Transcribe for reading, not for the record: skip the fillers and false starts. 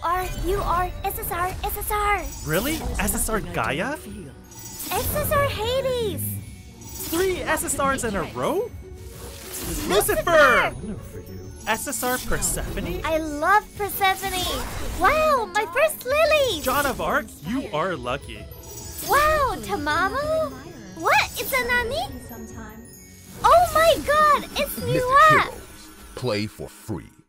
UR, SSR, SSR. Really? SSR Gaia? SSR Hades. 3 SSRs in a row? Lucifer! SSR Persephone? I love Persephone. Wow, my first lilies. Joan of Arc, you are lucky. Wow, Tamamo? What? It's a Nani? Oh my god, it's Mythic Miwa! Heroes. Play for free.